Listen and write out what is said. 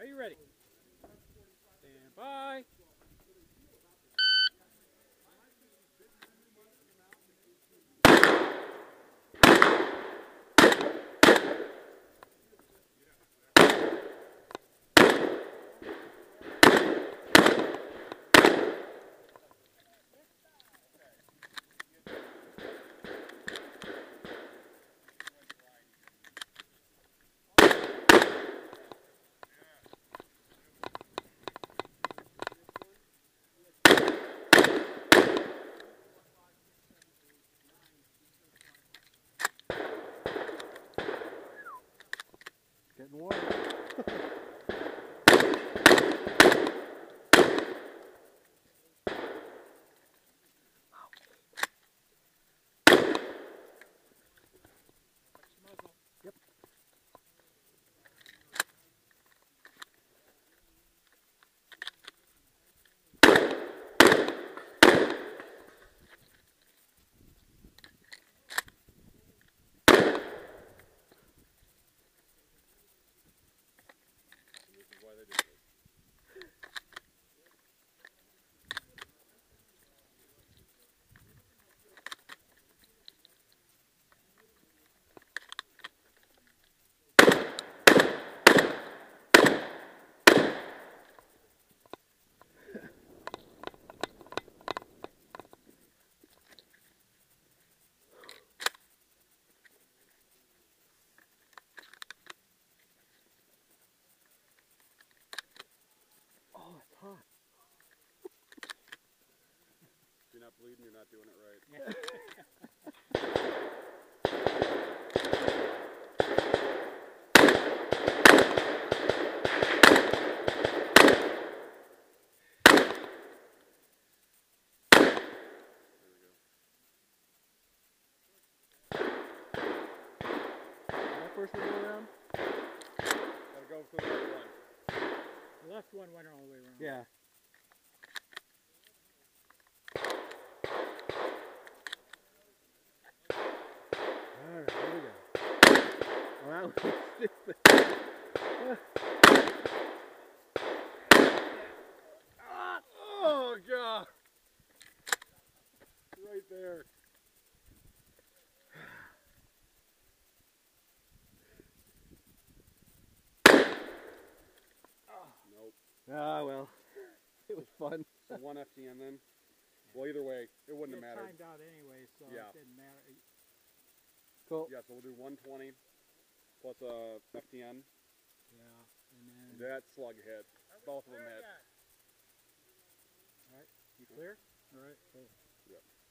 Are you ready? Stand by. Getting warm. Yep. This is why they do this. Oh, it's hot. If you're not bleeding, you're not doing it right. Yeah. First one go around? Gotta go for the left one. The left one went all the way around. Yeah. Alright, here we go. Well, that was stupid. Oh, God! Right there. Nope. Ah, well. It was fun. So one FTN then? Well, either way, it wouldn't have mattered. It timed out anyway, so Yeah. it didn't matter. Cool. Yeah, so we'll do 120 plus a FTN. Yeah, and then... That slug hit. Both of them hit. Alright, you clear? Alright, cool. Yep.